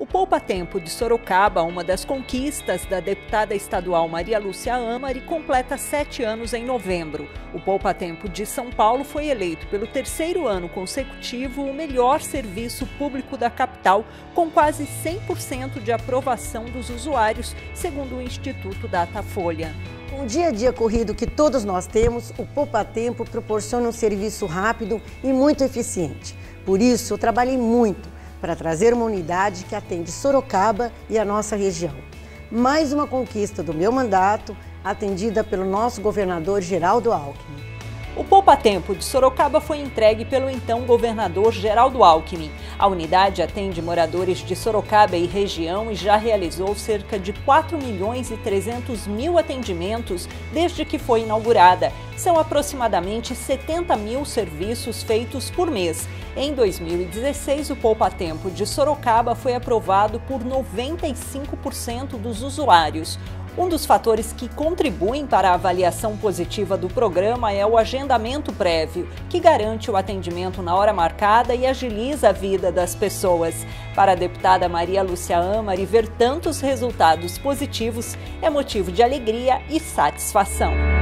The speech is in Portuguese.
O Poupa Tempo de Sorocaba, uma das conquistas da deputada estadual Maria Lúcia Amari, completa 7 anos em novembro. O Poupa Tempo de São Paulo foi eleito pelo 3º ano consecutivo o melhor serviço público da capital, com quase 100% de aprovação dos usuários, segundo o Instituto Datafolha. Com o dia a dia corrido que todos nós temos, o Poupa Tempo proporciona um serviço rápido e muito eficiente. Por isso, eu trabalhei muito para trazer uma unidade que atende Sorocaba e a nossa região. Mais uma conquista do meu mandato, atendida pelo nosso governador Geraldo Alckmin. O Poupa Tempo de Sorocaba foi entregue pelo então governador Geraldo Alckmin. A unidade atende moradores de Sorocaba e região e já realizou cerca de 4.300.000 atendimentos desde que foi inaugurada. São aproximadamente 70.000 serviços feitos por mês. Em 2016, o Poupa Tempo de Sorocaba foi aprovado por 95% dos usuários. Um dos fatores que contribuem para a avaliação positiva do programa é o agendamento prévio, que garante o atendimento na hora marcada e agiliza a vida das pessoas. Para a deputada Maria Lúcia Amari, ver tantos resultados positivos é motivo de alegria e satisfação.